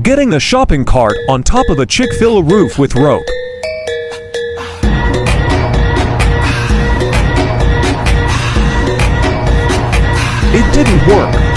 getting the shopping cart on top of the Chickfila roof with rope. It didn't work.